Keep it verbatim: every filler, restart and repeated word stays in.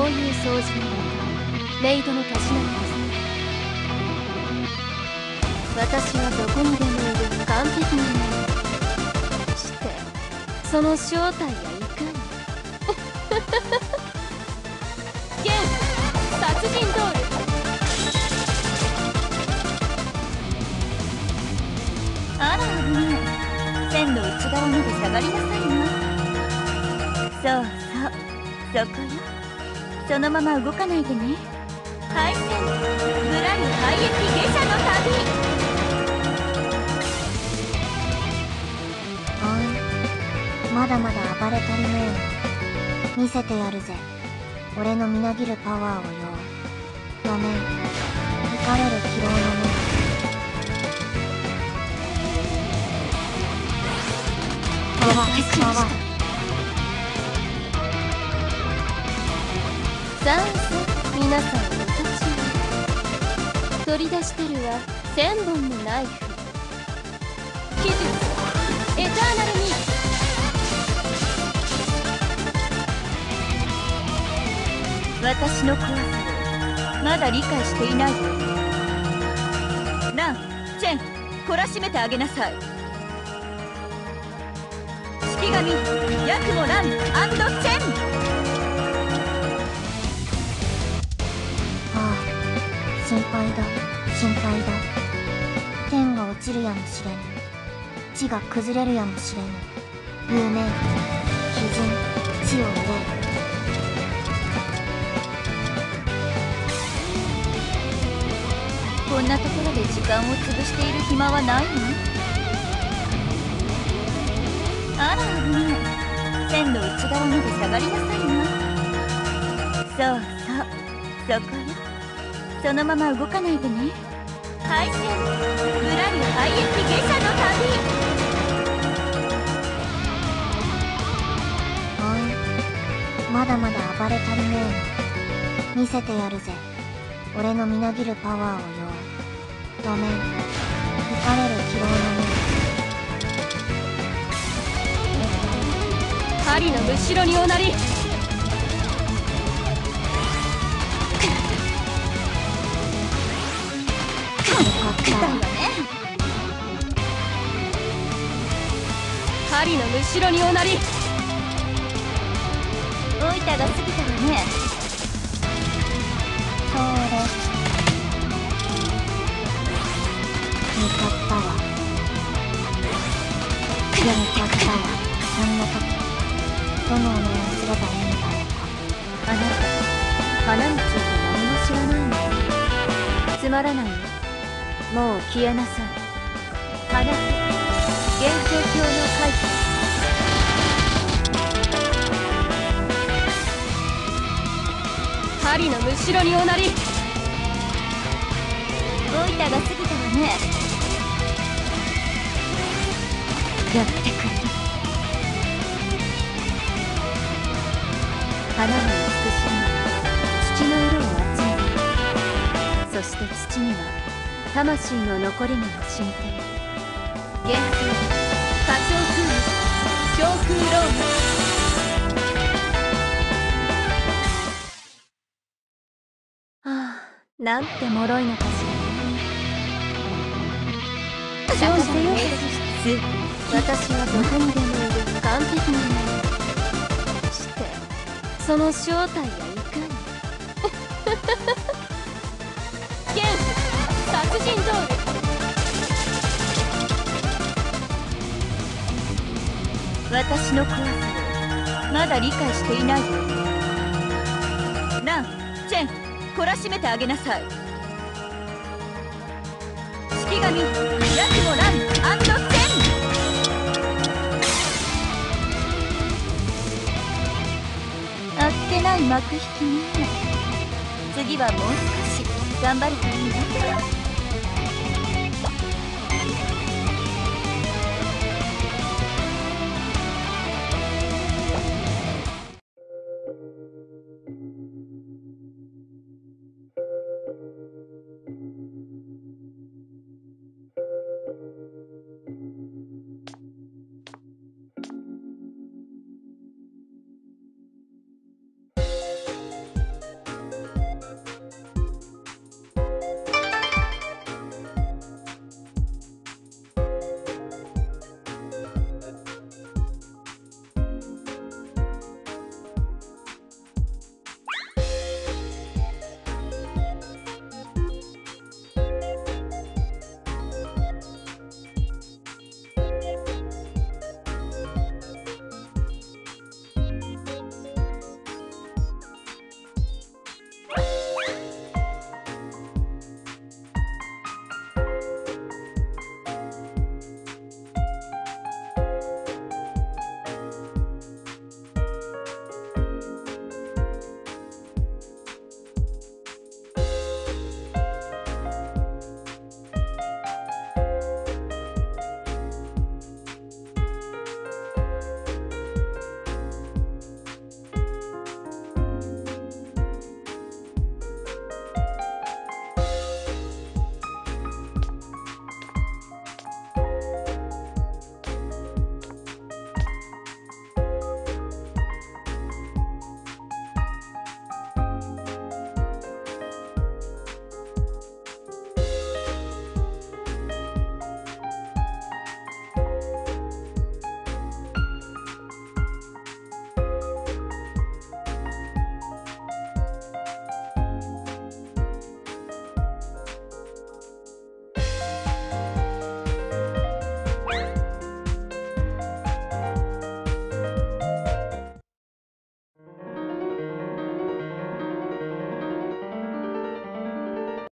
そういう掃除のメイドのたしなみです。私はどこにでもいる完璧なものして、その正体やいかにゲン殺人ドール。 あら危ない。線の内側まで下がりなさいな。そうそう、そこよ。そのまま動かないでね。敗戦、ぶらり廃液下車の旅。 まだまだ暴れ足りねえの。見せてやるぜ、俺のみなぎるパワーをよ。ごめん、惹かれる疲労の目。パワーパワー。 さあさあ皆さんお立ちに。取り出してるは千本のナイフ。記述エターナルミー。 私の怖さをまだ理解していないよ。ラン、チェン、懲らしめてあげなさい。式神、ヤクモラン&チェン。 ああ、心配だ心配だ。天が落ちるやもしれぬ。地が崩れるやもしれぬ。有名、鬼人、地を憂え。 こんなところで時間を潰している暇はないの？あら危ない。線の内側まで下がりなさいな。そうそう、そこよ。そのまま動かないでね。敗戦、ぶらり廃液下車の旅。 おい、まだまだ暴れ足りねえの。見せてやるぜ、俺のみなぎるパワーをよ。ごめん、惹かれる疲労の目。 針のむしろにおなり。針のむしろにおなり。 オイタが過ぎたわね。 それ向かったわ。向かったわ。そんな時どのお願いすればいいんだろうか。 あなた花について何も知らないの。つまらないよ。もう消えなさい。花と原型鏡の回帰。針のむしろにおなり。 オイタが過ぎたわね。 やってくれる。花の美しみ、土の色を集める。そして土には魂の残りが染みている。原風花鳥風月強風ローマ。ああ、なんて脆いのかしら。少女よ、私はどこにでもいる完璧なものして、その正体やいかにゲン殺人ドール。 私の怖さをまだ理解していないよ。ラン、チェン、懲らしめてあげなさい。式神、ヤクモラン&チェン。あっけない幕引きね。次はもう少し頑張るといいわ。